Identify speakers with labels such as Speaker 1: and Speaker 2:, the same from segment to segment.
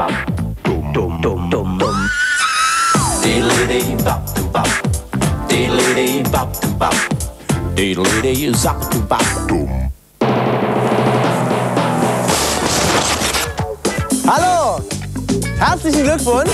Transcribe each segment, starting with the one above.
Speaker 1: Hallo! Herzlichen Glückwunsch!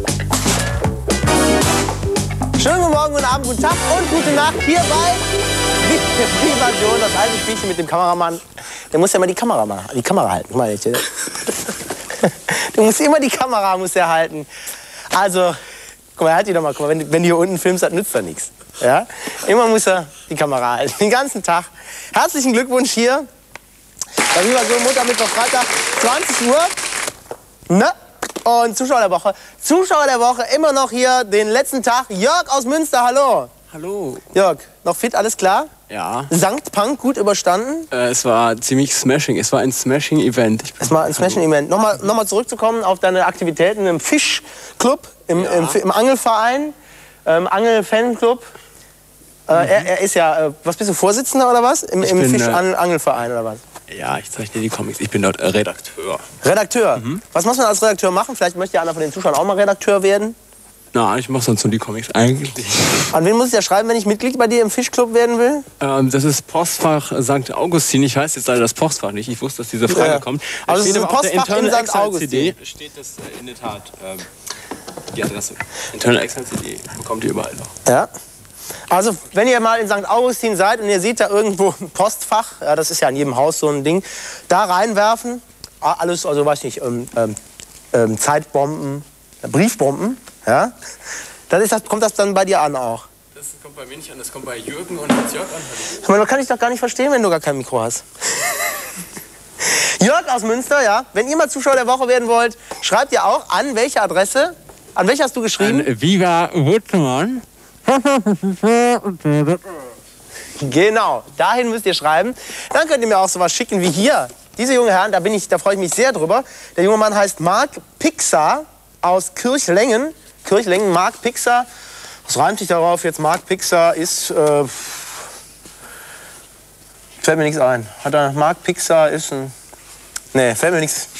Speaker 1: Schönen guten Morgen, guten Abend, guten Tag und gute Nacht hier bei Vision, das alte Spielchen mit dem Kameramann. Der muss ja mal die Kamera halten. Meine ich. Du musst immer die Kamera halten. Also, guck mal, halt die doch mal. Guck mal, wenn du hier unten filmst, das nützt doch nichts. Ja? Immer muss er die Kamera halten, den ganzen Tag. Herzlichen Glückwunsch hier. Bei Vision Montag, Mittwoch, Freitag, 20 Uhr. Ne? Und Zuschauer der Woche. Zuschauer der Woche, immer noch hier den letzten Tag. Jörg aus Münster, hallo.
Speaker 2: Hallo.
Speaker 1: Jörg, noch fit, alles klar?
Speaker 2: Ja.
Speaker 1: Sankt Punk gut überstanden?
Speaker 2: Es war ziemlich smashing. Es war ein Smashing-Event.
Speaker 1: Es war ein Smashing-Event. Nochmal zurückzukommen auf deine Aktivitäten im Fischclub, im Angelverein, Angel-Fanclub. Er ist ja, was bist du, Vorsitzender oder was? Im Fisch-Angelverein oder was?
Speaker 2: Ja, ich zeichne die Comics. Ich bin dort Redakteur.
Speaker 1: Redakteur? Mhm. Was muss man als Redakteur machen? Vielleicht möchte ja einer von den Zuschauern auch mal Redakteur werden.
Speaker 2: Na, ich mache sonst nur die Comics eigentlich.
Speaker 1: An wen muss ich ja schreiben, wenn ich Mitglied bei dir im Fischclub werden will?
Speaker 2: Das ist Postfach St. Augustin. Ich weiß jetzt leider das Postfach nicht. Ich wusste, dass diese Frage kommt.
Speaker 1: Also es ist ein Postfach in St. Augustin.
Speaker 2: Steht das in der Tat die Adresse. Internal Excel CD bekommt ihr überall noch.
Speaker 1: Ja. Also, wenn ihr mal in St. Augustin seid und ihr seht da irgendwo ein Postfach, ja, das ist ja in jedem Haus so ein Ding, da reinwerfen, alles, also weiß nicht, Zeitbomben, Briefbomben, ja, kommt das dann bei dir an auch?
Speaker 2: Das kommt bei mir nicht an, das kommt bei Jürgen und Hans-Jörg an.
Speaker 1: Aber das kann ich doch gar nicht verstehen, wenn du gar kein Mikro hast. Jörg aus Münster, ja, wenn ihr mal Zuschauer der Woche werden wollt, schreibt ihr auch an welche Adresse? An welche hast du geschrieben?
Speaker 2: An Viva Wuttmann.
Speaker 1: Genau, dahin müsst ihr schreiben. Dann könnt ihr mir auch sowas schicken wie hier. Diese junge Herren, da freue ich mich sehr drüber. Der junge Mann heißt Mark Pixar aus Kirchlängen. Kirchlängen, Mark Pixar. Was reimt sich darauf jetzt? Mark Pixar ist... fällt mir nichts ein. Mark Pixar ist ein... Nee, fällt mir nichts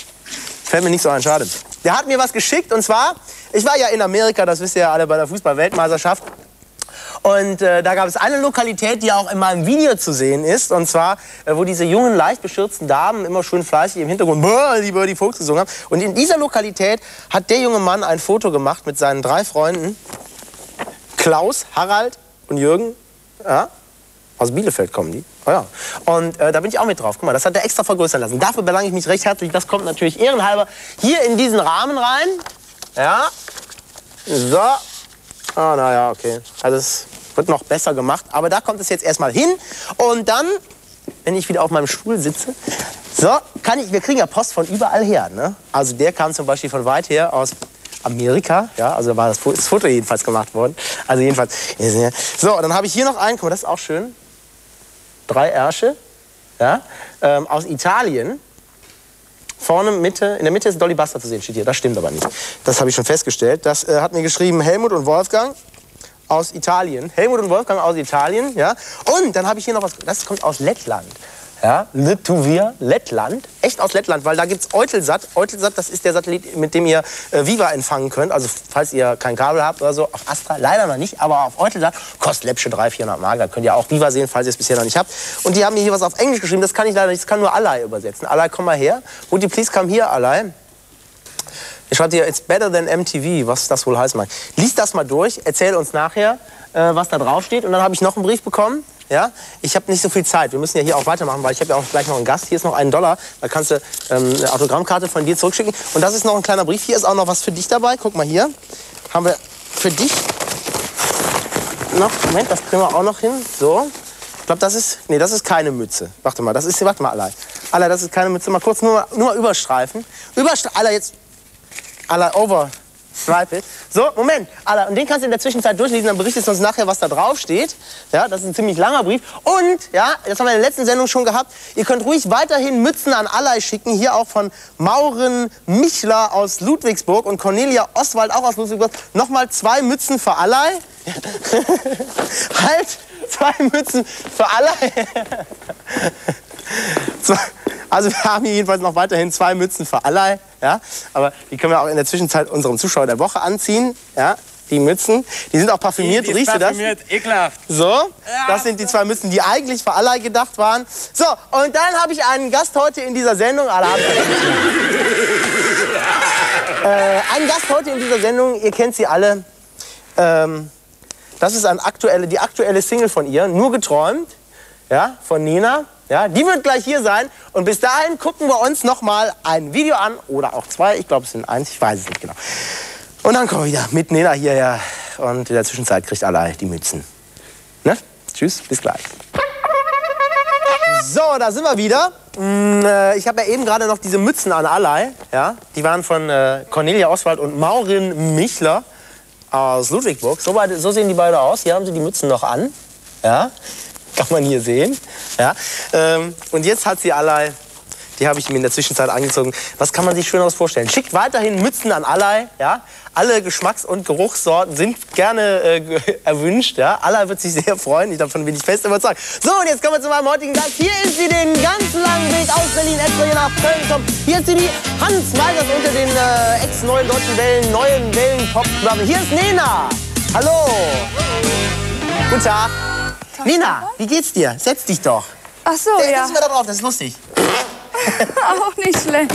Speaker 1: ein, schade. Der hat mir was geschickt und zwar... Ich war ja in Amerika, das wisst ihr ja alle, bei der Fußball-Weltmeisterschaft. Und da gab es eine Lokalität, die auch in meinem Video zu sehen ist. Und zwar, wo diese jungen, leicht beschürzten Damen immer schön fleißig im Hintergrund die Folks gesungen haben. Und in dieser Lokalität hat der junge Mann ein Foto gemacht mit seinen 3 Freunden. Klaus, Harald und Jürgen. Ja, aus Bielefeld kommen die. Oh ja. Und da bin ich auch mit drauf. Guck mal, das hat er extra vergrößern lassen. Dafür bedanke ich mich recht herzlich. Das kommt natürlich ehrenhalber hier in diesen Rahmen rein. Ja, so. Ah, naja, okay. Also es wird noch besser gemacht. Aber da kommt es jetzt erstmal hin. Und dann, wenn ich wieder auf meinem Stuhl sitze, so, wir kriegen ja Post von überall her. Ne? Also der kam zum Beispiel von weit her aus Amerika. Ja, also war das Foto jedenfalls gemacht worden. Also jedenfalls. So, und dann habe ich hier noch einen, guck mal, das ist auch schön. 3 Ärsche. Ja, aus Italien. Vorne, in der Mitte ist Dolly Buster zu sehen, steht hier. Das stimmt aber nicht. Das habe ich schon festgestellt. Das hat mir geschrieben Helmut und Wolfgang aus Italien. Helmut und Wolfgang aus Italien, ja. Und dann habe ich hier noch was, das kommt aus Lettland. Ja, Lietuvia, Lettland, echt aus Lettland, weil da gibt es Eutelsat. Eutelsat, das ist der Satellit, mit dem ihr Viva empfangen könnt. Also falls ihr kein Kabel habt oder so, auf Astra leider noch nicht, aber auf Eutelsat kostet läppsche 300-400 Mark. Da könnt ihr auch Viva sehen, falls ihr es bisher noch nicht habt. Und die haben mir hier was auf Englisch geschrieben, das kann ich leider nicht, das kann nur Alai übersetzen. Alai, komm mal her. Would you please come here, Alai? Ich schreibe dir, it's better than MTV, was das wohl heißen mag. Lies das mal durch, erzähl uns nachher, was da drauf steht. Und dann habe ich noch einen Brief bekommen. Ja, ich habe nicht so viel Zeit. Wir müssen ja hier auch weitermachen, weil ich habe ja auch gleich noch einen Gast. Hier ist noch $1. Da kannst du eine Autogrammkarte von dir zurückschicken. Und das ist noch ein kleiner Brief. Hier ist auch noch was für dich dabei. Guck mal hier. Haben wir für dich noch. Moment, das kriegen wir auch noch hin. So. Ich glaube, das ist. Nee, das ist keine Mütze. Warte mal, warte mal, Alai. Alai, das ist keine Mütze. Mal kurz nur mal überstreifen. Alai, jetzt. Alai, over. Stripe. So, Moment. Alter, und den kannst du in der Zwischenzeit durchlesen, dann berichtest du uns nachher, was da drauf steht. Ja, das ist ein ziemlich langer Brief. Und, ja, das haben wir in der letzten Sendung schon gehabt, ihr könnt ruhig weiterhin Mützen an Alai schicken. Hier auch von Mauren Michler aus Ludwigsburg und Cornelia Oswald auch aus Ludwigsburg. Nochmal 2 Mützen für Alai. Halt, 2 Mützen für Alai. Also wir haben hier jedenfalls noch weiterhin 2 Mützen für Alay. Ja? Aber die können wir auch in der Zwischenzeit unserem Zuschauer der Woche anziehen. Ja? Die Mützen, die sind auch parfümiert.
Speaker 2: Die
Speaker 1: Riechst du das?
Speaker 2: Parfümiert, ekelhaft.
Speaker 1: So, das sind die 2 Mützen, die eigentlich für Alay gedacht waren. So, und dann habe ich einen Gast heute in dieser Sendung. Einen Gast heute in dieser Sendung, ihr kennt sie alle. Das ist die aktuelle Single von ihr, Nur geträumt, ja, von Nena. Ja, die wird gleich hier sein. Und bis dahin gucken wir uns noch mal ein Video an. Oder auch 2, ich glaube es sind 1, ich weiß es nicht genau. Und dann kommen wir wieder mit Nena hierher. Und in der Zwischenzeit kriegt Alay die Mützen. Ne? Tschüss, bis gleich. So, da sind wir wieder. Ich habe ja eben gerade noch diese Mützen an Alay. Ja? Die waren von Cornelia Oswald und Maurin Michler aus Ludwigsburg. So sehen die beide aus. Hier haben sie die Mützen noch an. Ja? Kann man hier sehen. Ja? Und jetzt hat sie Alay. Die habe ich mir in der Zwischenzeit angezogen. Was kann man sich Schöneres vorstellen? Schickt weiterhin Mützen an Alay. Ja? Alle Geschmacks- und Geruchssorten sind gerne erwünscht. Ja? Alay wird sich sehr freuen. Davon bin ich fest überzeugt. So, und jetzt kommen wir zu meinem heutigen Gast. Hier ist sie den ganzen langen Weg aus Berlin extra hier nach Köln gekommen. Hier ist sie die Hans Meisers unter den ex-neuen deutschen Wellen, neuen Wellen-Pop-Programmen. Hier ist Nena. Hallo. Guten Tag. Nena, wie geht's dir? Setz dich doch.
Speaker 3: Ach so, ja.
Speaker 1: Setzen wir da drauf, das ist lustig.
Speaker 3: Auch nicht schlecht.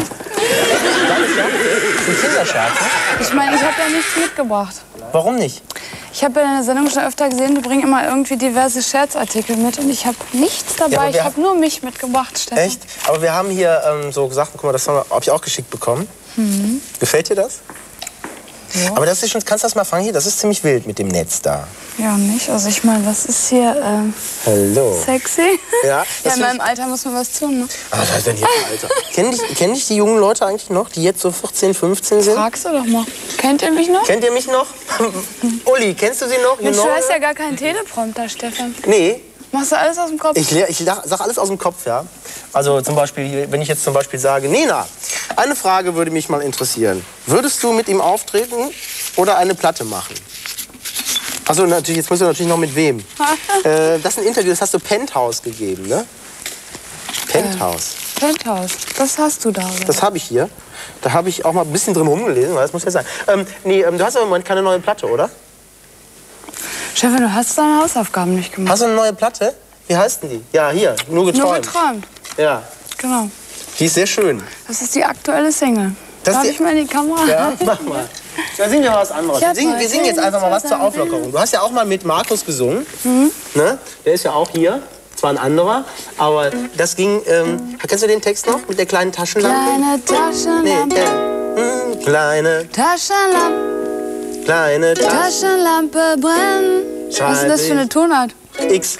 Speaker 1: Ein Kinderscherz, ne?
Speaker 3: Ich meine, ich habe ja nichts mitgebracht.
Speaker 1: Warum nicht?
Speaker 3: Ich habe in der Sendung schon öfter gesehen, die bringen immer irgendwie diverse Scherzartikel mit. Und ich habe nichts dabei. Ich habe nur mich mitgebracht, Stefan.
Speaker 1: Echt? Aber wir haben hier so gesagt, guck mal, das habe ich auch geschickt bekommen. Mhm. Gefällt dir das? Ja. Aber das ist schon, kannst du das mal fangen hier? Das ist ziemlich wild mit dem Netz da.
Speaker 3: Ja, nicht? Also ich meine, was ist hier
Speaker 1: Hallo.
Speaker 3: Sexy?
Speaker 1: Ja,
Speaker 3: Ja, in meinem Alter muss man was tun, ne?
Speaker 1: Ah, was ist denn hier für Alter? Kennen dich die jungen Leute eigentlich noch, die jetzt so 14, 15 sind?
Speaker 3: Fragst du doch mal. Kennt ihr mich noch?
Speaker 1: Kennt ihr mich noch? Uli, kennst du sie noch?
Speaker 3: Mensch, du hast ja gar keinen Teleprompter, Stefan.
Speaker 1: Nee.
Speaker 3: Machst du alles aus dem Kopf?
Speaker 1: Ich sag alles aus dem Kopf, ja. Also zum Beispiel, wenn ich jetzt zum Beispiel sage, Nena, eine Frage würde mich mal interessieren. Würdest du mit ihm auftreten oder eine Platte machen? Achso, natürlich, jetzt musst du natürlich noch mit wem. Das ist ein Interview, das hast du Penthouse gegeben, ne? Penthouse.
Speaker 3: Penthouse, das hast du da, oder?
Speaker 1: Das habe ich hier. Da habe ich auch mal ein bisschen drin rumgelesen, weil das muss ja sein. Du hast aber im Moment keine neue Platte, oder?
Speaker 3: Stefan, du hast deine Hausaufgaben nicht gemacht.
Speaker 1: Hast du eine neue Platte? Wie heißt denn die? Ja, hier, Nur geträumt.
Speaker 3: Nur geträumt.
Speaker 1: Ja.
Speaker 3: Genau.
Speaker 1: Die ist sehr schön.
Speaker 3: Das ist die aktuelle Single.
Speaker 1: Das
Speaker 3: Darf
Speaker 1: die-
Speaker 3: ich mal in die Kamera?
Speaker 1: Ja, mach mal. Da singen wir was anderes. Wir singen jetzt einfach mal was zur Auflockerung. Du hast ja auch mal mit Markus gesungen. Ne? Der ist ja auch hier. Zwar ein anderer, aber das ging. Kennst du den Text noch? Mit der kleinen Taschenlampe?
Speaker 3: Kleine Taschenlampe.
Speaker 1: Nee, kleine,
Speaker 3: Taschenlampe.
Speaker 1: kleine
Speaker 3: Taschenlampe brennen. Was ist denn das für eine Tonart?
Speaker 1: X.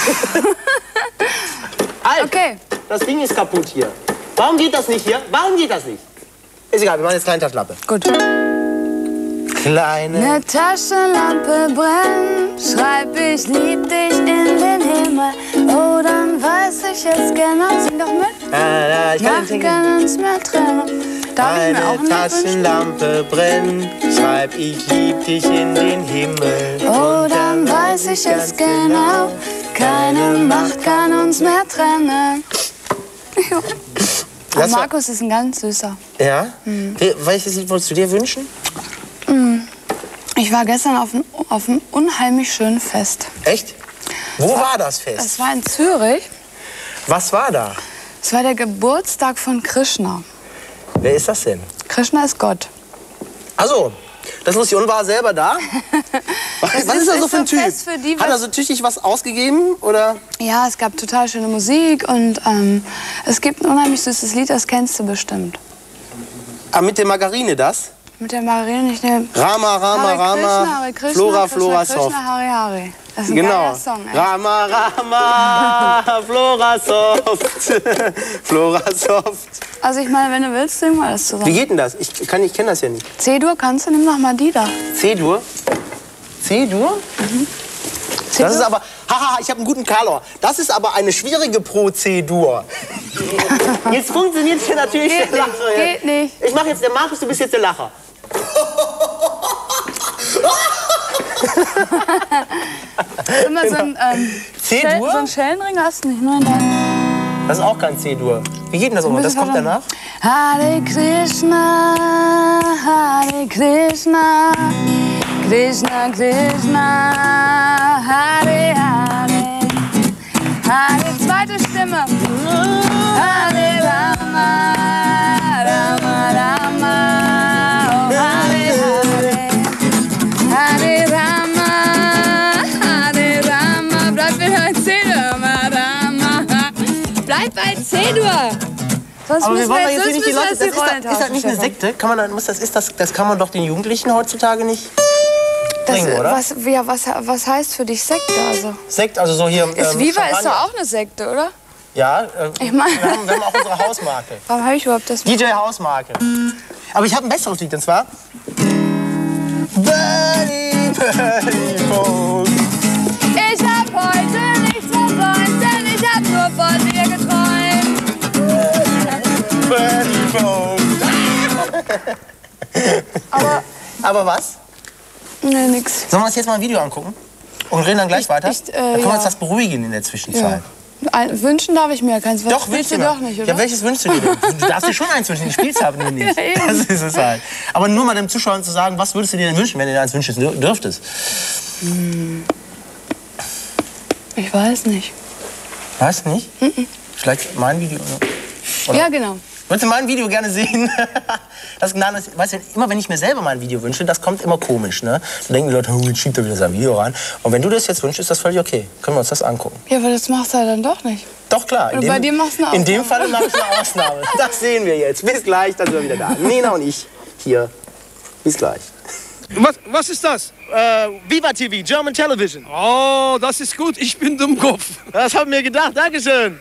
Speaker 1: Halt!
Speaker 3: Okay.
Speaker 1: Das Ding ist kaputt hier. Warum geht das nicht hier? Warum geht das nicht? Ist egal, wir machen jetzt kleine Taschenlampe.
Speaker 3: Gut.
Speaker 1: Kleine.
Speaker 3: Eine Taschenlampe brennt, schreib ich lieb dich in den Himmel. Oh, dann weiß ich es genau. Sing doch mit.
Speaker 1: Ich kann den
Speaker 3: Nacht
Speaker 1: Text
Speaker 3: kann uns mehr trennen. Darf ich mir auch
Speaker 1: Eine
Speaker 3: ein Lied wünschen?
Speaker 1: Taschenlampe brennt, schreib ich lieb dich in den Himmel.
Speaker 3: Oh,
Speaker 1: Und
Speaker 3: dann weiß ich es genau. Keine Macht kann uns mehr trennen. Aber
Speaker 1: Das war-
Speaker 3: Markus ist ein ganz süßer.
Speaker 1: Ja? Welches Lied wolltest du dir wünschen?
Speaker 3: Ich war gestern auf einem unheimlich schönen Fest.
Speaker 1: Echt? Wo war das Fest?
Speaker 3: Es war in Zürich.
Speaker 1: Was war da?
Speaker 3: Es war der Geburtstag von Krishna.
Speaker 1: Wer ist das denn?
Speaker 3: Krishna ist Gott.
Speaker 1: Also, das ist lustig. Und war er selber da? Was ist das so für ein
Speaker 3: so
Speaker 1: Typ?
Speaker 3: Fest für die,
Speaker 1: Hat er
Speaker 3: was-
Speaker 1: so tüchtig was ausgegeben? Oder?
Speaker 3: Ja, es gab total schöne Musik und es gibt ein unheimlich süßes Lied, das kennst du bestimmt.
Speaker 1: Ah, mit der Margarine das?
Speaker 3: Mit der Margarine, ich nehme
Speaker 1: Rama, Rama,
Speaker 3: Hare
Speaker 1: Rama,
Speaker 3: Krishna, Hare Krishna,
Speaker 1: Flora,
Speaker 3: Krishna,
Speaker 1: Flora,
Speaker 3: Krishna,
Speaker 1: Soft.
Speaker 3: Hare Hare. Das ist ein
Speaker 1: Genau.
Speaker 3: geiler Song, ey.
Speaker 1: Rama, Rama, Flora, Soft. Flora, Soft.
Speaker 3: Also ich meine, wenn du willst, singen wir alles
Speaker 1: Wie
Speaker 3: zusammen.
Speaker 1: geht denn das? Ich kenne das ja nicht.
Speaker 3: C-Dur kannst du, nimm doch mal die da.
Speaker 1: C-Dur? C-Dur? Das ist aber, haha, ich habe einen guten Kalor. Das ist aber eine schwierige Prozedur. Jetzt funktioniert hier natürlich
Speaker 3: Geht
Speaker 1: der Lacher.
Speaker 3: nicht, geht nicht.
Speaker 1: Ich mache jetzt der Markus, du bist jetzt der Lacher.
Speaker 3: Immer so ein,
Speaker 1: C-Dur?
Speaker 3: so ein Schellenring hast du nicht, nur in deinem...
Speaker 1: Das ist auch kein C-Dur. Wie geht denn das um? Das kommt danach?
Speaker 3: Hare Krishna, Krishna Krishna, Hare Hare. Hare, zweite Stimme. Hare Rama, Rama Rama, oh Hare Hare. Hare Rama, bleib bei C-Dur, Rama. Bleib bei C-Dur. Sonst
Speaker 1: Aber wir wollen
Speaker 3: müssen
Speaker 1: jetzt nicht die Leute.
Speaker 3: die Rollen
Speaker 1: Ist das nicht eine Sekte? Kann man, das kann man doch den Jugendlichen heutzutage nicht bringen, oder?
Speaker 3: Was heißt für dich Sekte? Also?
Speaker 1: Sekt, also so hier.
Speaker 3: Viva ist doch auch eine Sekte, oder?
Speaker 1: Ja,
Speaker 3: Ich mein,
Speaker 1: wir haben auch unsere Hausmarke.
Speaker 3: warum habe ich überhaupt das?
Speaker 1: DJ Hausmarke. Aber ich habe ein besseres Lied, und zwar Birdie, Birdie, Folk.
Speaker 3: Ich hab heute nichts versäumt, denn ich hab nur von dir geträumt.
Speaker 1: Birdie, Folk. Aber was?
Speaker 3: Nee, nix.
Speaker 1: Sollen wir uns jetzt mal ein Video angucken? Und reden dann gleich weiter? Dann können wir
Speaker 3: ja.
Speaker 1: uns das beruhigen in der Zwischenzeit.
Speaker 3: Wünschen darf ich mir keins.
Speaker 1: Doch,
Speaker 3: willst du
Speaker 1: mir.
Speaker 3: doch nicht, oder?
Speaker 1: Ja, welches wünschst du dir denn? Du darfst dir schon eins wünschen, die spielst haben wir nicht.
Speaker 3: Ja, eben.
Speaker 1: Das ist es halt. Aber nur mal dem Zuschauern zu sagen, was würdest du dir denn wünschen, wenn du dir eins wünschen dürftest?
Speaker 3: Ich weiß nicht.
Speaker 1: Weißt du nicht? Vielleicht mein Video? Oder?
Speaker 3: Ja, genau.
Speaker 1: Würdest du mein Video gerne sehen? Weißt du, immer wenn ich mir selber mein Video wünsche, das kommt immer komisch. Ne? Dann denken die Leute, oh, jetzt schiebt er wieder sein Video rein. Und wenn du das jetzt wünschst, ist das völlig okay. Können wir uns das angucken.
Speaker 3: Ja, aber das machst du halt dann doch nicht.
Speaker 1: Doch, klar.
Speaker 3: Und bei dir machst du eine
Speaker 1: In dem
Speaker 3: Ausnahme.
Speaker 1: Fall mache ich eine Ausnahme. Das sehen wir jetzt. Bis gleich, dann sind wir wieder da. Nina und ich hier. Bis gleich.
Speaker 4: Was ist das?
Speaker 1: Viva TV, German Television.
Speaker 4: Oh, das ist gut. Ich bin Dummkopf.
Speaker 1: Das haben wir gedacht. Dankeschön.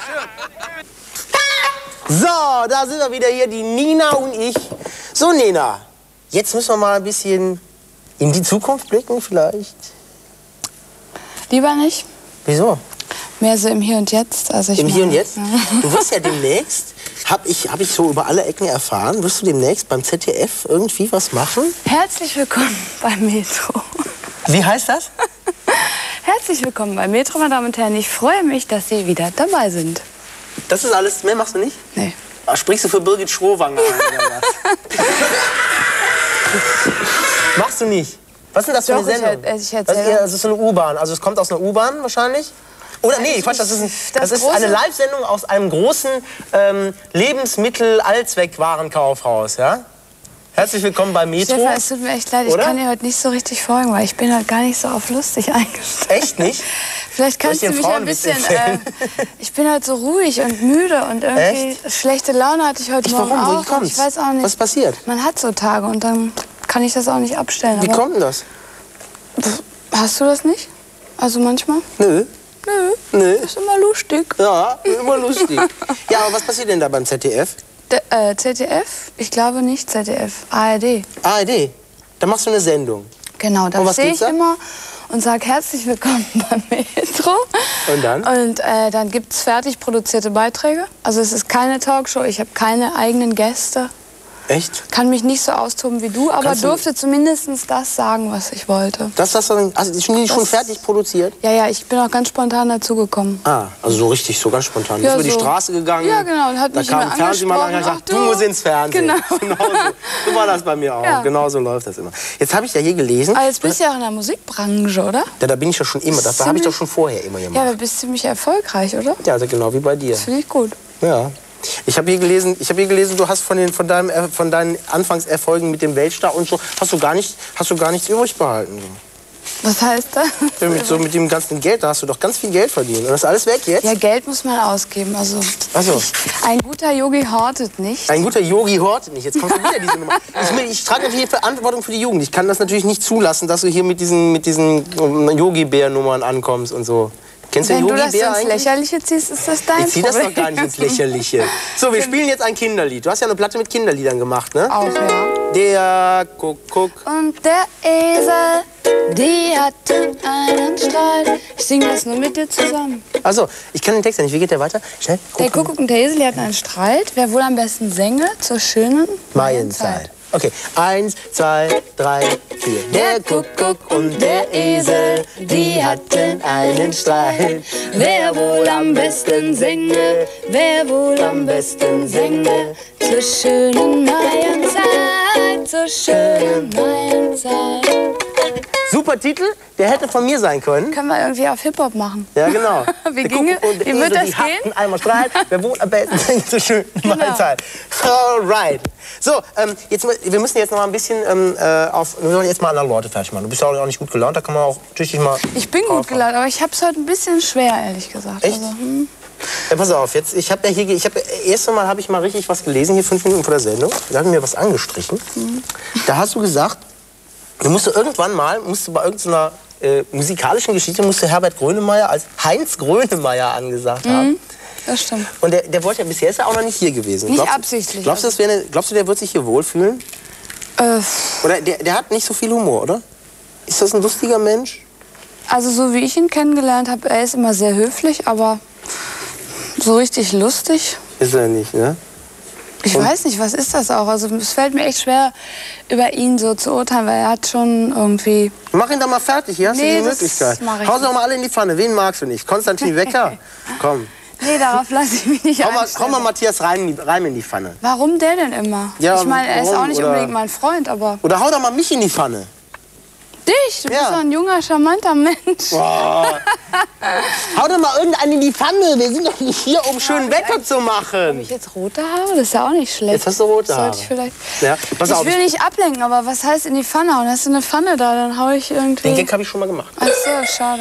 Speaker 1: So, da sind wir wieder hier, die Nina und ich. So, Nina, jetzt müssen wir mal ein bisschen in die Zukunft blicken vielleicht.
Speaker 3: Lieber nicht.
Speaker 1: Wieso?
Speaker 3: Mehr so im Hier und Jetzt. Also ich
Speaker 1: Im Hier und
Speaker 3: meine-
Speaker 1: Jetzt? Du wirst ja demnächst, hab ich so über alle Ecken erfahren, wirst du demnächst beim ZDF irgendwie was machen?
Speaker 3: Herzlich willkommen beim Metro.
Speaker 1: Wie heißt das?
Speaker 3: Herzlich willkommen beim Metro, meine Damen und Herren. Ich freue mich, dass Sie wieder dabei sind.
Speaker 1: Das ist alles, mehr machst du nicht?
Speaker 3: Nee.
Speaker 1: Ach, sprichst du für Birgit Schrowanger ein oder was? Machst du nicht? Was ist denn das für
Speaker 3: Doch,
Speaker 1: eine Sendung?
Speaker 3: ich erzähle.
Speaker 1: Das ist so eine U-Bahn. Also es kommt aus einer U-Bahn wahrscheinlich? Oder nee, Quatsch, das ist eine Live-Sendung aus einem großen Lebensmittel-Allzweckwarenkaufhaus, ja? Herzlich willkommen bei Metro.
Speaker 3: Stefan, es tut mir echt leid,
Speaker 1: Oder?
Speaker 3: ich kann dir heute nicht so richtig folgen, weil ich bin halt gar nicht so auf lustig eingestellt.
Speaker 1: Echt nicht?
Speaker 3: Vielleicht kannst
Speaker 1: Soll
Speaker 3: du
Speaker 1: ich dir
Speaker 3: mich
Speaker 1: einen
Speaker 3: ein bisschen...
Speaker 1: Frauenwitz
Speaker 3: ich bin halt so ruhig und müde und irgendwie schlechte Laune hatte ich heute Morgen
Speaker 1: Warum?
Speaker 3: auch.
Speaker 1: Wie kommt's?
Speaker 3: Ich weiß auch nicht.
Speaker 1: Was passiert?
Speaker 3: Man hat so Tage und dann kann ich das auch nicht abstellen.
Speaker 1: Wie
Speaker 3: aber
Speaker 1: kommt denn das?
Speaker 3: hast du das nicht? Also manchmal?
Speaker 1: Nö. Nö.
Speaker 3: Ist immer lustig.
Speaker 1: Ja, immer lustig. Ja, aber was passiert denn da beim ZDF?
Speaker 3: ZDF? Ich glaube nicht ZDF. ARD.
Speaker 1: ARD. Da machst du eine Sendung.
Speaker 3: Genau, da
Speaker 1: Und was
Speaker 3: stehe
Speaker 1: gibt's
Speaker 3: ich
Speaker 1: da?
Speaker 3: immer und sage herzlich willkommen beim Metro.
Speaker 1: Und dann?
Speaker 3: Und dann gibt es fertig produzierte Beiträge. Also es ist keine Talkshow, ich habe keine eigenen Gäste.
Speaker 1: Echt?
Speaker 3: Kann mich nicht so austoben wie du, aber
Speaker 1: Kannst du-
Speaker 3: durfte zumindest das sagen, was ich wollte.
Speaker 1: Das hast du dann, also ist schon fertig produziert?
Speaker 3: Ja, ich bin auch ganz spontan dazugekommen.
Speaker 1: Ah, also so richtig, so ganz spontan.
Speaker 3: Ja,
Speaker 1: Bist über die
Speaker 3: so.
Speaker 1: Straße gegangen.
Speaker 3: Ja, genau, und hat
Speaker 1: Da
Speaker 3: mich
Speaker 1: kam
Speaker 3: immer
Speaker 1: ein Fernsehmann an und hat
Speaker 3: angesprochen.
Speaker 1: gesagt, du musst ins Fernsehen.
Speaker 3: Genau.
Speaker 1: So war das bei mir auch.
Speaker 3: Ja.
Speaker 1: Genau so läuft das immer. Jetzt habe ich ja hier gelesen.
Speaker 3: Aber jetzt bist du ja auch in der Musikbranche, oder?
Speaker 1: Ja, da bin ich ja schon immer. Das habe ich doch schon vorher immer
Speaker 3: Ja,
Speaker 1: gemacht.
Speaker 3: aber bist ziemlich erfolgreich, oder?
Speaker 1: Ja, also genau wie bei dir.
Speaker 3: Das finde ich gut.
Speaker 1: Ja. Ich habe hier gelesen, du hast von deinen Anfangserfolgen mit dem Weltstar und so, hast du gar nichts übrig behalten.
Speaker 3: Was heißt das?
Speaker 1: Ja, mit dem ganzen Geld, da hast du doch ganz viel Geld verdient. Und das ist alles weg jetzt?
Speaker 3: Ja, Geld muss man ausgeben. Also
Speaker 1: Ach so.
Speaker 3: ein guter Yogi hortet nicht.
Speaker 1: Ein guter Yogi hortet nicht. Jetzt kommt schon wieder diese Nummer. Ich trage natürlich Verantwortung für die Jugend. Ich kann das natürlich nicht zulassen, dass du hier mit diesen Yogi-Bär-Nummern ankommst und so. Kennst du
Speaker 3: Wenn
Speaker 1: den
Speaker 3: du das
Speaker 1: Yogi-Bär
Speaker 3: ins
Speaker 1: eigentlich?
Speaker 3: Lächerliche ziehst, ist das dein
Speaker 1: Ich zieh das
Speaker 3: Problem.
Speaker 1: doch gar nicht ins Lächerliche. So, wir spielen jetzt ein Kinderlied. Du hast ja eine Platte mit Kinderliedern gemacht, ne?
Speaker 3: Auch, ja.
Speaker 1: Der Kuckuck.
Speaker 3: Und der Esel, die hatten einen Streit. Ich singe das nur mit dir zusammen.
Speaker 1: Also, ich kann den Text ja nicht. Wie geht der weiter? Schnell.
Speaker 3: Der Kuckuck und der Esel, die hatten einen Streit. Wer wohl am besten sänge zur schönen
Speaker 1: Maienzeit. Okay, 1, 2, 3, hier. Der Kuckuck und der Esel, die hatten einen Streit.
Speaker 3: Wer wohl am besten singe, wer wohl am besten singe, zur schönen neuen Zeit, zur schönen neuen Zeit.
Speaker 1: Super Titel, der hätte von mir sein können.
Speaker 3: Können wir irgendwie auf Hip-Hop machen?
Speaker 1: Ja, genau.
Speaker 3: Wie
Speaker 1: Der
Speaker 3: ginge-
Speaker 1: Kuckuck und der
Speaker 3: wie wird
Speaker 1: Esel,
Speaker 3: das
Speaker 1: die
Speaker 3: gehen?
Speaker 1: hatten einmal Streit. Wer wohnt am besten, singt so schön
Speaker 3: Genau.
Speaker 1: Mahlzeit. Alright. So, wir müssen jetzt noch mal ein bisschen wir sollen jetzt mal andere Leute fertig machen. Du bist ja auch nicht gut gelaunt, da kann man auch tüchtig mal...
Speaker 3: Ich bin gut gelaunt, aber ich hab's heute ein bisschen schwer, ehrlich gesagt.
Speaker 1: Echt?
Speaker 3: Also,
Speaker 1: Ja, pass auf, jetzt, erst einmal habe ich mal richtig was gelesen, hier 5 Minuten vor der Sendung. Da haben wir was angestrichen. Da hast du gesagt, du musst irgendwann mal, bei irgendeiner musikalischen Geschichte, Herbert Grönemeyer als Heinz Grönemeyer angesagt haben.
Speaker 3: das stimmt.
Speaker 1: Und der wollte ja, bisher ist er auch noch nicht hier gewesen.
Speaker 3: Nicht absichtlich.
Speaker 1: Glaubst du, der wird sich hier wohlfühlen? Oder der hat nicht so viel Humor, oder? Ist das ein lustiger Mensch?
Speaker 3: Also so wie ich ihn kennengelernt habe, er ist immer sehr höflich, aber so richtig lustig.
Speaker 1: Ist er nicht, ne?
Speaker 3: Ich weiß nicht, was ist das auch? Also es fällt mir echt schwer, über ihn so zu urteilen, weil er hat schon irgendwie...
Speaker 1: Mach ihn doch mal fertig, hier hast du die
Speaker 3: das
Speaker 1: Möglichkeit.
Speaker 3: mach ich
Speaker 1: Hau sie
Speaker 3: nicht.
Speaker 1: doch mal alle in die Pfanne. Wen magst du nicht? Konstantin Wecker? Komm.
Speaker 3: Nee, darauf lasse ich mich nicht
Speaker 1: Hau mal
Speaker 3: einstellen.
Speaker 1: Matthias Reim in die Pfanne.
Speaker 3: Warum der denn immer?
Speaker 1: Ja,
Speaker 3: ich meine, er ist
Speaker 1: warum?
Speaker 3: auch nicht
Speaker 1: Oder-
Speaker 3: unbedingt mein Freund, aber...
Speaker 1: Oder hau doch mal mich in die Pfanne.
Speaker 3: Dich? Du bist
Speaker 1: Ja.
Speaker 3: doch ein junger, charmanter Mensch.
Speaker 1: Hau doch mal irgendeinen in die Pfanne. Wir sind doch nicht hier, um schön Wetter zu
Speaker 3: Wenn
Speaker 1: machen.
Speaker 3: ich jetzt rote habe, das ist ja auch nicht schlecht.
Speaker 1: Jetzt hast du rote Haare.
Speaker 3: Sollte ich vielleicht...
Speaker 1: Ja, pass auf.
Speaker 3: Ich will nicht ablenken, aber was heißt in die Pfanne hauen? Hast du eine Pfanne da, dann hau ich irgendwie...
Speaker 1: Den Gag habe ich schon mal gemacht.
Speaker 3: Ach so, schade.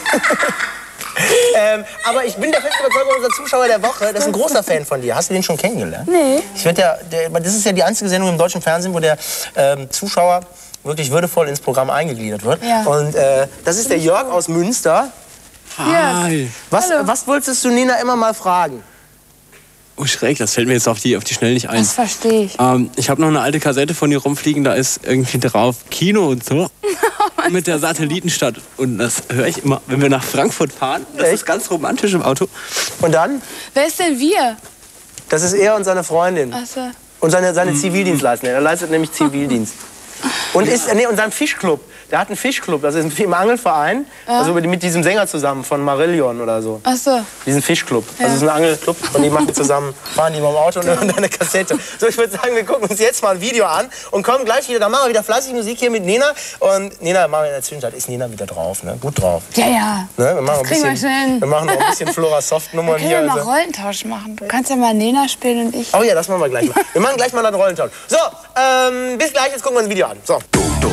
Speaker 1: Aber ich bin der festen Überzeugung, unser Zuschauer der Woche, das ist ein großer Fan von dir. Hast du den schon kennengelernt?
Speaker 3: Nee.
Speaker 1: Das ist ja die einzige Sendung im deutschen Fernsehen, wo der Zuschauer wirklich würdevoll ins Programm eingegliedert wird.
Speaker 3: Ja.
Speaker 1: Und das ist der Jörg aus Münster.
Speaker 2: Hi.
Speaker 1: Was wolltest du Nina immer mal fragen?
Speaker 2: Oh, schräg, das fällt mir jetzt auf die Schnelle nicht ein.
Speaker 3: Das verstehe ich.
Speaker 2: Ich habe noch eine alte Kassette von dir rumfliegen, da ist irgendwie drauf Kino und so. Mit der Satellitenstadt. Und das höre ich immer, wenn wir nach Frankfurt fahren. Das
Speaker 1: Echt?
Speaker 2: ist ganz romantisch im Auto.
Speaker 1: Und dann?
Speaker 3: Wer ist denn wir?
Speaker 1: Das ist er und seine Freundin.
Speaker 3: Also,
Speaker 1: Und seine Zivildienstleistung. Er leistet nämlich Zivildienst. Und und sein Fischclub. Der hat einen Fischclub. Das ist ein Angelverein. Also mit diesem Sänger zusammen von Marillion oder so.
Speaker 3: ach so.
Speaker 1: Diesen Fischclub. Das ist ein Angelclub und die machen zusammen, fahren die mit dem Auto und hören eine Kassette. So, ich würde sagen, wir gucken uns jetzt mal ein Video an und kommen gleich wieder. Dann machen wir wieder fleißig Musik hier mit Nina. Und Nina, machen wir in der Zwischenzeit, ist Nina wieder drauf, ne? Gut drauf.
Speaker 3: Ja, ja.
Speaker 1: Ne? Wir machen
Speaker 3: Das kriegen wir schon hin.
Speaker 1: wir machen noch ein bisschen Flora-Soft-Nummern
Speaker 3: Wir können
Speaker 1: hier.
Speaker 3: ja mal
Speaker 1: Also.
Speaker 3: Rollentausch machen. Du kannst ja mal Nena spielen und ich.
Speaker 1: Oh ja, das machen wir gleich mal. Wir machen gleich mal einen Rollentausch. So, bis gleich, jetzt gucken wir uns ein Video an. So.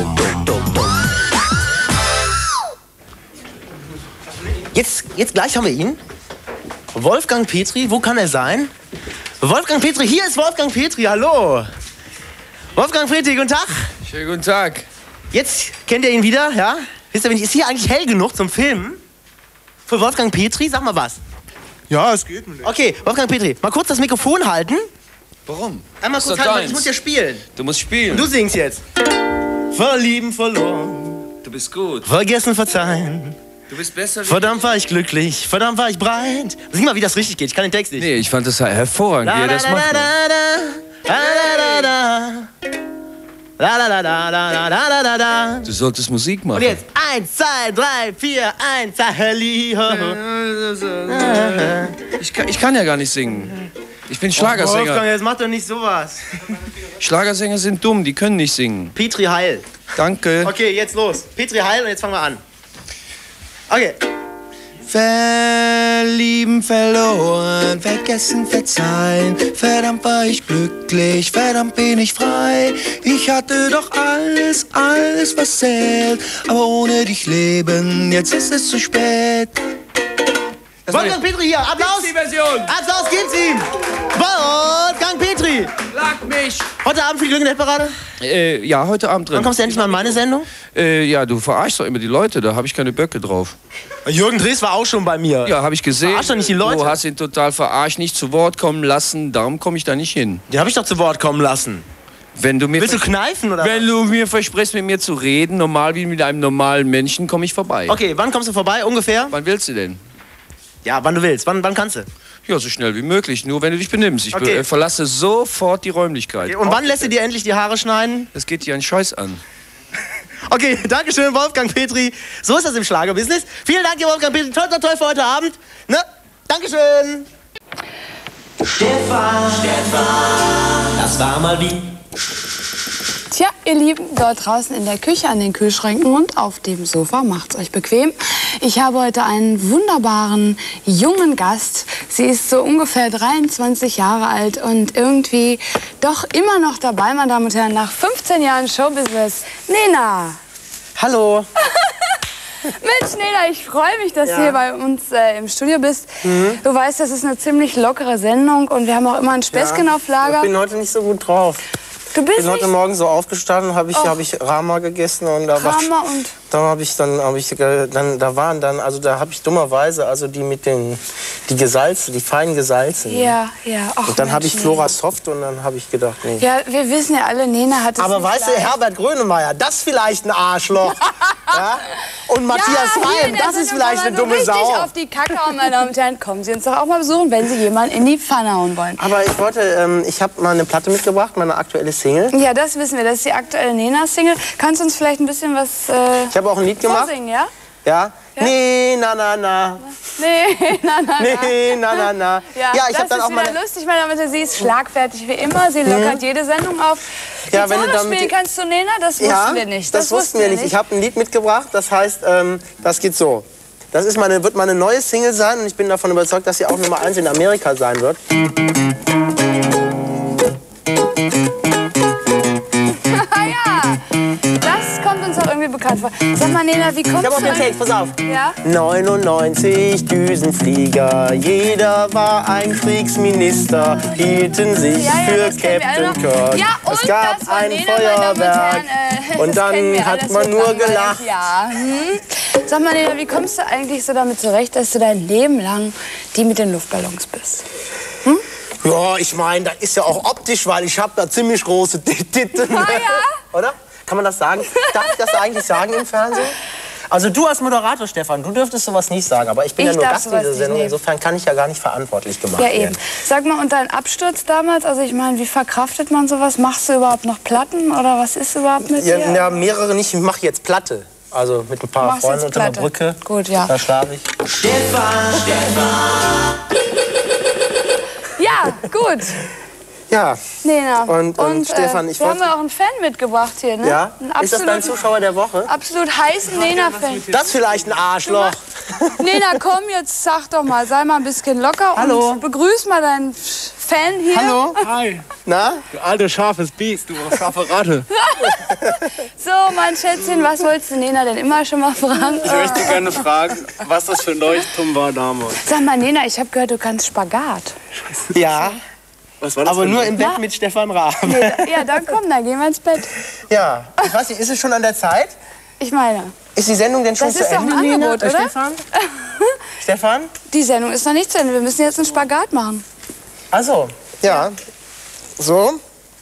Speaker 1: Jetzt gleich haben wir ihn. Wolfgang Petri, wo kann er sein? Wolfgang Petri, hier ist Wolfgang Petri, hallo. Wolfgang Petri, guten Tag.
Speaker 5: Schönen guten Tag.
Speaker 1: Jetzt kennt ihr ihn wieder, ja? Wisst ihr, ist hier eigentlich hell genug zum Filmen? Für Wolfgang Petri, sag mal was.
Speaker 5: Ja, es geht mit
Speaker 1: Okay, Wolfgang Petri, mal kurz das Mikrofon halten.
Speaker 5: Warum?
Speaker 1: Einmal
Speaker 5: Ist
Speaker 1: kurz
Speaker 5: doch
Speaker 1: halten, weil ich
Speaker 5: deins.
Speaker 1: muss ja spielen.
Speaker 5: Du musst spielen.
Speaker 1: Du singst jetzt. Verlieben, verloren,
Speaker 5: Du bist gut.
Speaker 1: vergessen, verzeihen.
Speaker 5: Du bist besser wie...
Speaker 1: Verdammt war ich glücklich, verdammt war ich breit. Sieh mal, wie das richtig geht. Ich kann den Text nicht.
Speaker 5: Nee, ich fand das hervorragend, wie er das macht. Du solltest Musik machen.
Speaker 1: Und jetzt 1, 2, 3, 4, 1, 2,
Speaker 5: Ich kann ja gar nicht singen. Ich bin
Speaker 1: Wolfgang,
Speaker 5: Schlagersänger.
Speaker 1: jetzt mach doch nicht sowas.
Speaker 5: Schlagersänger sind dumm, die können nicht singen.
Speaker 1: Petri Heil.
Speaker 5: Danke.
Speaker 1: Okay, jetzt los. Petri Heil und jetzt fangen wir an. Okay.
Speaker 5: Verlieben, verloren, vergessen, verzeihen. Verdammt war ich glücklich, verdammt bin ich frei. Ich hatte doch alles, alles was zählt. Aber ohne dich leben, jetzt ist es zu spät.
Speaker 1: Wolfgang Petri hier. Applaus.
Speaker 5: Version.
Speaker 1: Applaus gibt's ihm. Wolfgang Petri.
Speaker 5: Schlag mich.
Speaker 1: Heute Abend für die Glück in der Parade.
Speaker 5: Ja, heute Abend
Speaker 1: Wann
Speaker 5: drin.
Speaker 1: kommst du endlich mal in meine Sendung?
Speaker 5: Ja, du verarschst doch immer die Leute, da habe ich keine Böcke drauf.
Speaker 1: Jürgen Drees war auch schon bei mir.
Speaker 5: Ja, habe ich gesehen.
Speaker 1: Verarsch doch nicht die Leute.
Speaker 5: Du hast ihn total verarscht, nicht zu Wort kommen lassen, darum komme ich da nicht hin.
Speaker 1: Die habe ich doch zu Wort kommen lassen.
Speaker 5: Wenn du mir
Speaker 1: Willst du kneifen oder?
Speaker 5: Wenn du mir versprichst, mit mir zu reden, normal wie mit einem normalen Menschen, komme ich vorbei.
Speaker 1: Okay, wann kommst du vorbei ungefähr?
Speaker 5: Wann willst du denn?
Speaker 1: Ja, wann du willst. Wann kannst du?
Speaker 5: Ja, so schnell wie möglich, nur wenn du dich benimmst. Ich
Speaker 1: Okay.
Speaker 5: verlasse sofort die Räumlichkeit.
Speaker 1: Und wann lässt du dir endlich die Haare schneiden?
Speaker 5: Das geht dir einen Scheiß an.
Speaker 1: Okay, Dankeschön, Wolfgang Petri. So ist das im Schlagerbusiness. Vielen Dank, Wolfgang Petri. Toll, toll, toll für heute Abend. Ne? Dankeschön.
Speaker 5: Stefan, das war mal wie.
Speaker 3: Tja, ihr Lieben, dort draußen in der Küche, an den Kühlschränken und auf dem Sofa, macht's euch bequem. Ich habe heute einen wunderbaren jungen Gast. Sie ist so ungefähr 23 Jahre alt und irgendwie doch immer noch dabei, meine Damen und Herren, nach 15 Jahren Showbusiness. Nena!
Speaker 1: Hallo.
Speaker 3: Mensch, Nena, ich freue mich, dass du hier bei uns im Studio bist. Du weißt, das ist eine ziemlich lockere Sendung und wir haben auch immer ein Späßchen auf Lager.
Speaker 1: Ich bin heute nicht so gut drauf.
Speaker 3: Du bist
Speaker 1: Ich bin heute Morgen so aufgestanden, habe ich Rama gegessen und da war
Speaker 3: Rama und
Speaker 1: da habe ich dummerweise also die gesalzen, die fein gesalzen.
Speaker 3: ja. Ach,
Speaker 1: Und dann habe ich
Speaker 3: Mensch,
Speaker 1: Flora Soft und dann habe ich gedacht, nee.
Speaker 3: Ja, wir wissen ja alle, Nena hat es
Speaker 1: Aber
Speaker 3: nicht
Speaker 1: weißt du,
Speaker 3: leicht.
Speaker 1: Herbert Grönemeyer, das ist vielleicht ein Arschloch. Ja? Und Matthias
Speaker 3: hier
Speaker 1: Fein,
Speaker 3: in der
Speaker 1: das ist
Speaker 3: Sendung
Speaker 1: vielleicht
Speaker 3: kann
Speaker 1: eine
Speaker 3: man
Speaker 1: dumme
Speaker 3: so richtig
Speaker 1: Sau.
Speaker 3: auf die Kacke hauen, meine Damen und Herren. Kommen Sie uns doch auch mal besuchen, wenn Sie jemanden in die Pfanne hauen wollen.
Speaker 1: Aber ich wollte, ich habe mal eine Platte mitgebracht, meine aktuelle Single.
Speaker 3: Ja, das wissen wir. Das ist die aktuelle Nena-Single. Kannst du uns vielleicht ein bisschen was
Speaker 1: Ich habe auch ein Lied gemacht.
Speaker 3: vorsingen, ja?
Speaker 1: Ja? Nee, na, na, na.
Speaker 3: Nee, na.
Speaker 1: Nee, na, na, na. Ja, ich habe
Speaker 3: das
Speaker 1: dann
Speaker 3: ist
Speaker 1: auch
Speaker 3: wieder
Speaker 1: meine...
Speaker 3: lustig, meine Damen und Herren. Sie ist schlagfertig wie immer. Sie lockert jede Sendung auf.
Speaker 1: Ja, wenn du
Speaker 3: Gitarre
Speaker 1: damit-
Speaker 3: spielen kannst du, Nena? Das wussten wir nicht.
Speaker 1: das wussten wir nicht. Ich habe ein Lied mitgebracht, das heißt, das geht so. Das ist wird meine neue Single sein und ich bin davon überzeugt, dass sie auch Nummer 1 in Amerika sein wird.
Speaker 3: Ja, das kommt uns auch irgendwie bekannt vor. Sag mal, Nena, wie kommst
Speaker 1: Ich habe auch
Speaker 3: du
Speaker 1: den Text, pass auf.
Speaker 3: Ja?
Speaker 1: 99 Düsenflieger, jeder war ein Kriegsminister, hielten sich
Speaker 3: Ja,
Speaker 1: für
Speaker 3: das kennen wir alle
Speaker 1: Captain
Speaker 3: noch.
Speaker 1: Kirk.
Speaker 3: Ja, und
Speaker 1: es gab
Speaker 3: das war
Speaker 1: ein
Speaker 3: Nena, meine Damen und
Speaker 1: Feuerwerk
Speaker 3: Herren,
Speaker 1: und
Speaker 3: das
Speaker 1: dann
Speaker 3: kennen wir
Speaker 1: hat
Speaker 3: alles
Speaker 1: man
Speaker 3: so
Speaker 1: nur
Speaker 3: langweilig.
Speaker 1: gelacht.
Speaker 3: Ja. Sag mal, Nena, wie kommst du eigentlich so damit zurecht, dass du dein Leben lang die mit den Luftballons bist?
Speaker 1: Ja, ich meine, das ist ja auch optisch, weil ich habe da ziemlich große Titten.
Speaker 3: Ah, ja?
Speaker 1: Oder? Kann man das sagen? Darf ich das eigentlich sagen im Fernsehen? Also du als Moderator, Stefan, du dürftest sowas nicht sagen, aber ich bin ja
Speaker 3: Ich
Speaker 1: nur
Speaker 3: darf
Speaker 1: Gast in
Speaker 3: sowas
Speaker 1: dieser
Speaker 3: nicht,
Speaker 1: Sendung,
Speaker 3: nee.
Speaker 1: insofern kann ich ja gar nicht verantwortlich gemacht
Speaker 3: Ja, eben.
Speaker 1: werden.
Speaker 3: Sag mal, und dein Absturz damals, also ich meine, wie verkraftet man sowas? Machst du überhaupt noch Platten oder was ist überhaupt mit
Speaker 1: Ja,
Speaker 3: dir?
Speaker 1: ja, mehrere nicht, ich mache jetzt Platte. Also mit ein paar
Speaker 3: Machst
Speaker 1: Freunden
Speaker 3: jetzt
Speaker 1: unter einer
Speaker 3: Platte.
Speaker 1: Brücke.
Speaker 3: Gut, ja.
Speaker 1: Da schlafe ich.
Speaker 3: Ja, gut.
Speaker 1: Ja.
Speaker 3: Nena.
Speaker 1: Und Stefan, ich
Speaker 3: wir haben
Speaker 1: wollte-
Speaker 3: ja auch einen Fan mitgebracht hier, ne?
Speaker 1: Ja?
Speaker 3: Einen
Speaker 1: Ist das dein
Speaker 3: absolut,
Speaker 1: Zuschauer der Woche?
Speaker 3: absolut heißen Nena-Fan.
Speaker 1: Das ist vielleicht ein Arschloch.
Speaker 3: Nena, komm jetzt, sag doch mal, sei mal ein bisschen locker
Speaker 1: Hallo.
Speaker 3: und begrüß mal deinen Fan hier.
Speaker 1: Hallo?
Speaker 2: Hi,
Speaker 1: Na?
Speaker 2: du altes scharfes Biest, du scharfe Ratte.
Speaker 3: So, mein Schätzchen, was wolltest du Nena denn immer schon mal fragen?
Speaker 2: Ich möchte gerne fragen, was das für ein Leuchtturm war damals.
Speaker 3: Sag mal, Nena, ich habe gehört, du kannst Spagat.
Speaker 1: Ja,
Speaker 2: Was war das
Speaker 1: aber
Speaker 2: für ein
Speaker 1: nur im Bett
Speaker 3: Ja.
Speaker 1: mit Stefan Raab.
Speaker 3: Ja, dann komm, dann gehen wir ins Bett.
Speaker 1: Ja, ich weiß nicht, ist es schon an der Zeit?
Speaker 3: Ich meine,
Speaker 1: Ist die Sendung denn schon
Speaker 3: Das
Speaker 1: zu
Speaker 3: ist doch
Speaker 1: Ende,
Speaker 3: ein
Speaker 1: Nena?
Speaker 3: Angebot, oder?
Speaker 1: Stefan? Stefan?
Speaker 3: die Sendung ist noch nicht zu Ende. Wir müssen jetzt einen Spagat machen.
Speaker 1: Also, ja. So.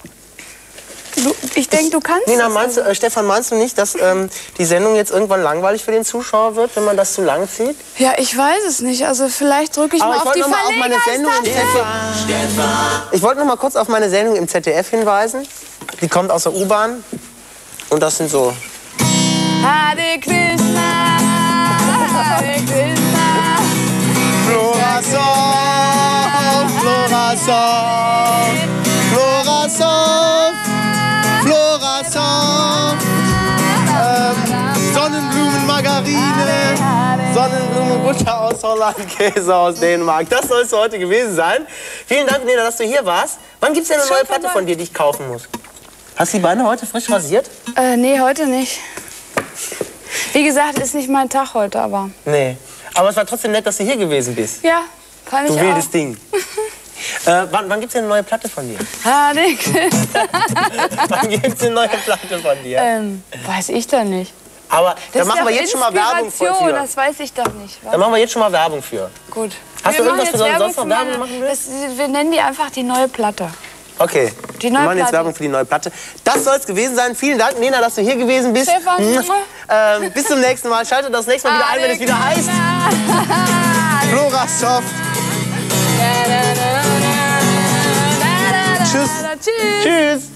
Speaker 3: Ich denke, du kannst
Speaker 1: Nena,
Speaker 3: es.
Speaker 1: Stefan, meinst du nicht, dass die Sendung jetzt irgendwann langweilig für den Zuschauer wird, wenn man das zu lang zieht?
Speaker 3: Ja, ich weiß es nicht. Also vielleicht drücke ich
Speaker 1: Aber
Speaker 3: mal
Speaker 1: ich
Speaker 3: auf die
Speaker 1: wollte noch mal auf meine Sendung im
Speaker 3: Verlegerstaste.
Speaker 1: ZDF. Ich wollte noch mal kurz auf meine Sendung im ZDF hinweisen. Die kommt aus der U-Bahn. Und das sind so.
Speaker 3: Hare Krishna, Hare Krishna.
Speaker 1: Flora Soft, Flora Soft, Flora Soft, Flora Soft. Sonnenblumen, Margarine, Sonnenblumenbutter aus Holland, Käse aus Dänemark. Das soll es heute gewesen sein. Vielen Dank, Nena, dass du hier warst. Wann gibt es denn eine neue Platte von dir, die ich kaufen muss? Hast du die Beine heute frisch rasiert?
Speaker 3: Nee, heute nicht. Wie gesagt, ist nicht mein Tag heute, aber...
Speaker 1: Nee. Aber es war trotzdem nett, dass du hier gewesen bist.
Speaker 3: Ja, fand ich
Speaker 1: Du
Speaker 3: auch.
Speaker 1: wildes Ding. Wann gibt es denn eine neue Platte von dir?
Speaker 3: Hare Krishna.
Speaker 1: Wann gibt es eine neue Platte von dir?
Speaker 3: Weiß ich doch nicht.
Speaker 1: Aber da
Speaker 3: Das
Speaker 1: machen
Speaker 3: ist
Speaker 1: wir
Speaker 3: doch
Speaker 1: jetzt schon mal Werbung
Speaker 3: Inspiration,
Speaker 1: für.
Speaker 3: das weiß ich doch nicht.
Speaker 1: Da machen wir jetzt schon mal Werbung für.
Speaker 3: Gut.
Speaker 1: Hast
Speaker 3: Wir
Speaker 1: du
Speaker 3: machen
Speaker 1: irgendwas,
Speaker 3: jetzt
Speaker 1: für sonst noch
Speaker 3: für
Speaker 1: Werbung
Speaker 3: meine-
Speaker 1: machen willst?
Speaker 3: Wir nennen die einfach die neue Platte.
Speaker 1: Okay,
Speaker 3: Die
Speaker 1: wir
Speaker 3: neue
Speaker 1: machen jetzt
Speaker 3: Platte.
Speaker 1: Werbung für die neue Platte. Das soll es gewesen sein. Vielen Dank, Nena, dass du hier gewesen bist.
Speaker 3: Stefan.
Speaker 1: Bis zum nächsten Mal. Schaltet das nächste Mal wieder ein, wenn es wieder heißt Flora Soft. Tschüss.
Speaker 3: Tschüss.
Speaker 1: Tschüss.